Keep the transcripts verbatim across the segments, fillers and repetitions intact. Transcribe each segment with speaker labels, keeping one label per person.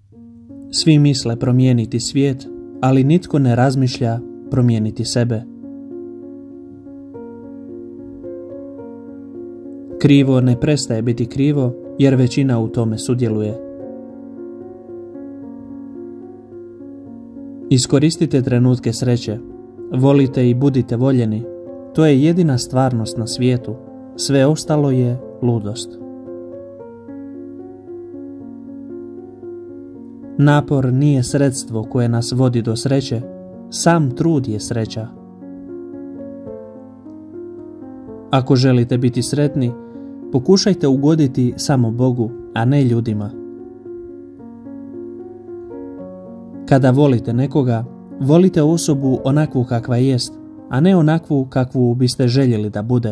Speaker 1: Svi misle promijeniti svijet, ali nitko ne razmišlja promijeniti sebe. Krivo ne prestaje biti krivo, jer većina u tome sudjeluje. Iskoristite trenutke sreće, volite i budite voljeni. To je jedina stvarnost na svijetu, sve ostalo je ludost. Napor nije sredstvo koje nas vodi do sreće, sam trud je sreća. Ako želite biti sretni, pokušajte ugoditi samo Bogu, a ne ljudima. Kada volite nekoga, volite osobu onakvu kakva jest, a ne onakvu kakvu biste željeli da bude.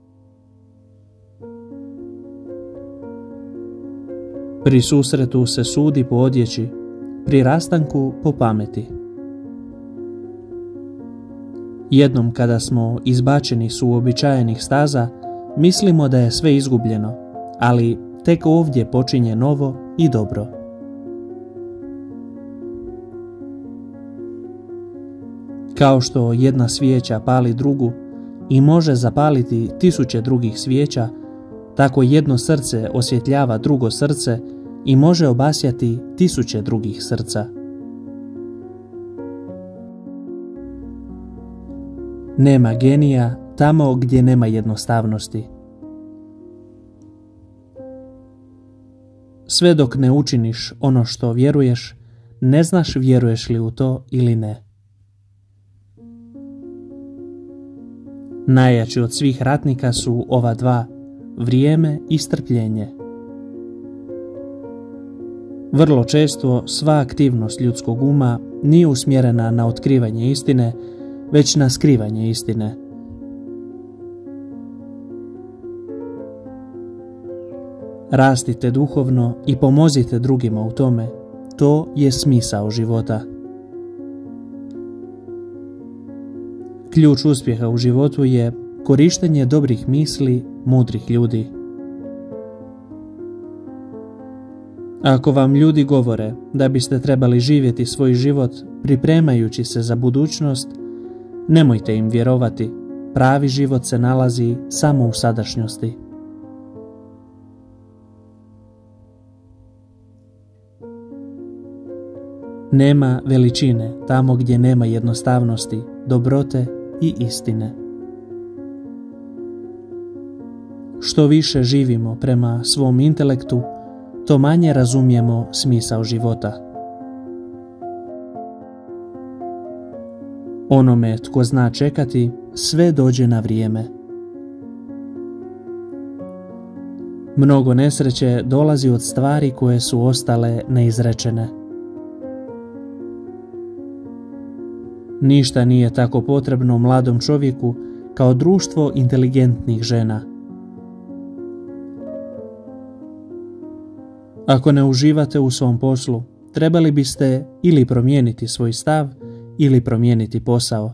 Speaker 1: Pri susretu se sudi po odjeći, pri rastanku po pameti. Jednom kada smo izbačeni s uobičajenih staza, mislimo da je sve izgubljeno, ali tek ovdje počinje novo i dobro. Kao što jedna svijeća pali drugu i može zapaliti tisuće drugih svijeća, tako jedno srce osvjetljava drugo srce i može obasjati tisuće drugih srca. Nema genija tamo gdje nema jednostavnosti. Sve dok ne učiniš ono što vjeruješ, ne znaš vjeruješ li u to ili ne. Najjači od svih ratnika su ova dva, vrijeme i strpljenje. Vrlo često sva aktivnost ljudskog uma nije usmjerena na otkrivanje istine, već na skrivanje istine. Rastite duhovno i pomozite drugima u tome. To je smisao života. Ključ uspjeha u životu je korištenje dobrih misli mudrih ljudi. Ako vam ljudi govore da biste trebali živjeti svoj život pripremajući se za budućnost, nemojte im vjerovati. Pravi život se nalazi samo u sadašnjosti. Nema veličine tamo gdje nema jednostavnosti, dobrote i istine. Što više živimo prema svom intelektu, to manje razumijemo smisao života. Onome tko zna čekati, sve dođe na vrijeme. Mnogo nesreće dolazi od stvari koje su ostale neizrečene. Ništa nije tako potrebno mladom čovjeku kao društvo inteligentnih žena. Ako ne uživate u svom poslu, trebali biste ili promijeniti svoj stav ili promijeniti posao.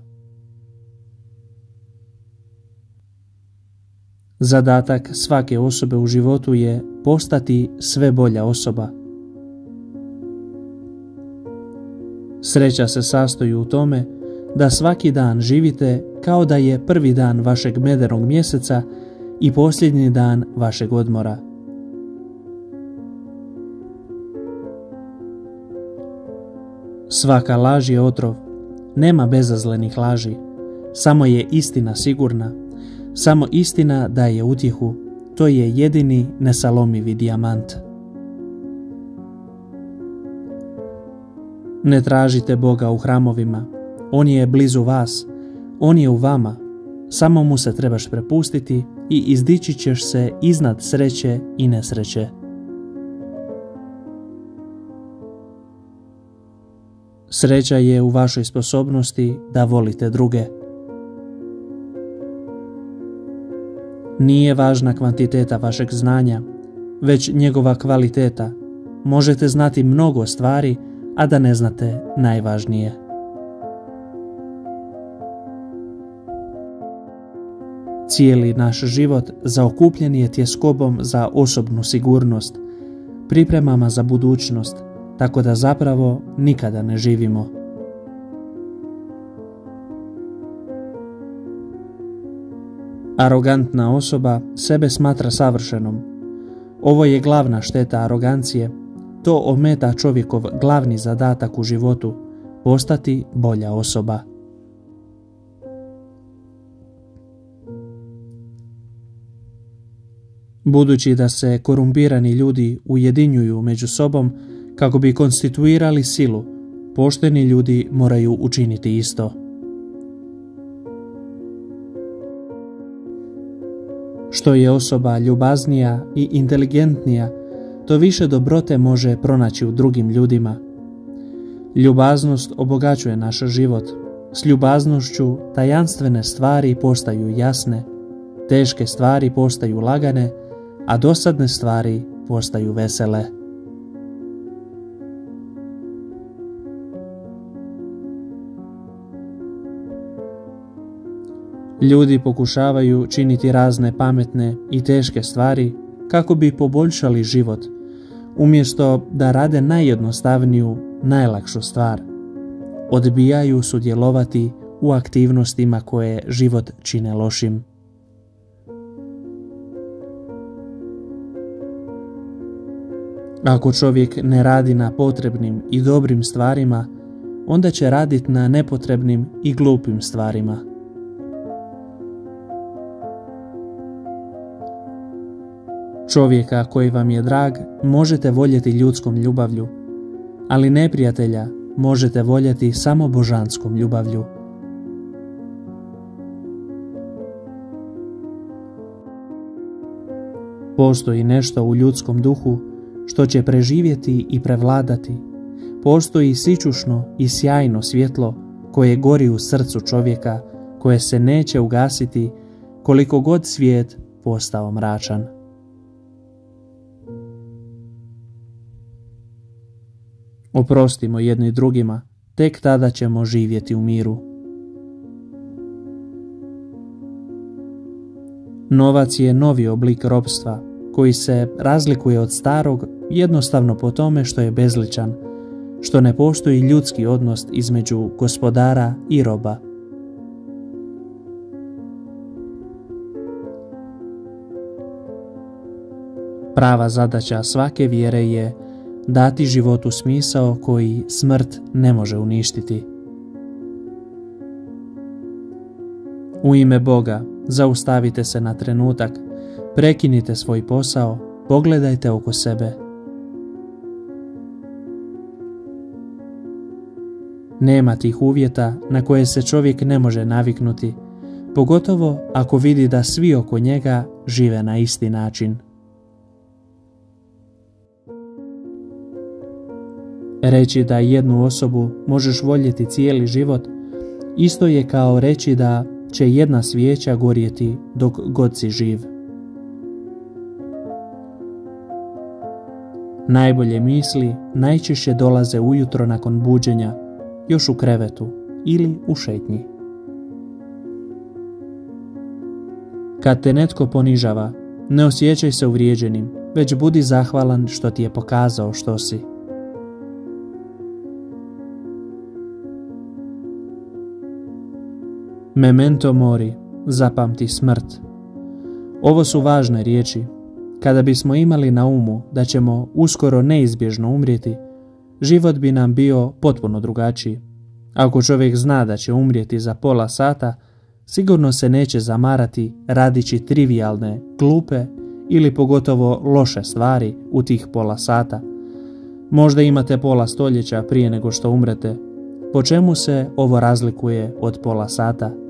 Speaker 1: Zadatak svake osobe u životu je postati sve bolja osoba. Sreća se sastoji u tome da svaki dan živite kao da je prvi dan vašeg medenog mjeseca i posljednji dan vašeg odmora. Svaka laž je otrov, nema bezazlenih laži, samo je istina sigurna, samo istina daje utjehu, to je jedini nesalomivi dijamant. Ne tražite Boga u hramovima, On je blizu vas, On je u vama, samo mu se trebaš prepustiti i izdići ćeš se iznad sreće i nesreće. Sreća je u vašoj sposobnosti da volite druge. Nije važna kvantiteta vašeg znanja, već njegova kvaliteta. Možete znati mnogo stvari, a da ne znate najvažnije. Cijeli naš život zaokupljen je tjeskobom za osobnu sigurnost, pripremama za budućnost, tako da zapravo nikada ne živimo. Arogantna osoba sebe smatra savršenom. Ovo je glavna šteta arogancije. To ometa čovjekov glavni zadatak u životu, postati bolja osoba. Budući da se korumpirani ljudi ujedinjuju među sobom kako bi konstituirali silu, pošteni ljudi moraju učiniti isto. Što je osoba ljubaznija i inteligentnija, to više dobrote može pronaći u drugim ljudima. Ljubaznost obogaćuje naš život. S ljubaznošću tajanstvene stvari postaju jasne, teške stvari postaju lagane, a dosadne stvari postaju vesele. Ljudi pokušavaju činiti razne pametne i teške stvari kako bi poboljšali život, umjesto da rade najjednostavniju, najlakšu stvar. Odbijaju sudjelovati u aktivnostima koje život čine lošim. Ako čovjek ne radi na potrebnim i dobrim stvarima, onda će raditi na nepotrebnim i glupim stvarima. Čovjeka koji vam je drag možete voljeti ljudskom ljubavlju, ali neprijatelja možete voljeti samo božanskom ljubavlju. Postoji nešto u ljudskom duhu što će preživjeti i prevladati. Postoji sićušno i sjajno svjetlo koje gori u srcu čovjeka, koje se neće ugasiti koliko god svijet postao mračan. Oprostimo jedni drugima, tek tada ćemo živjeti u miru. Novac je novi oblik ropstva koji se razlikuje od starog jednostavno po tome što je bezličan, što ne postoji ljudski odnos između gospodara i roba. Prava zadaća svake vjere je dati životu smisao koji smrt ne može uništiti. U ime Boga, zaustavite se na trenutak, prekinite svoj posao, pogledajte oko sebe. Nema tih uvjeta na koje se čovjek ne može naviknuti, pogotovo ako vidi da svi oko njega žive na isti način. Reći da jednu osobu možeš voljeti cijeli život, isto je kao reći da će jedna svijeća gorjeti dok god si živ. Najbolje misli najčešće dolaze ujutro nakon buđenja, još u krevetu ili u šetnji. Kad te netko ponižava, ne osjećaj se uvrijeđenim, već budi zahvalan što ti je pokazao što si. Memento mori, zapamti smrt. Ovo su važne riječi. Kada bismo imali na umu da ćemo uskoro neizbježno umrijeti, život bi nam bio potpuno drugačiji. Ako čovjek zna da će umrijeti za pola sata, sigurno se neće zamarati radići trivijalne, glupe ili pogotovo loše stvari u tih pola sata. Možda imate pola stoljeća prije nego što umrete. Po čemu se ovo razlikuje od pola sata?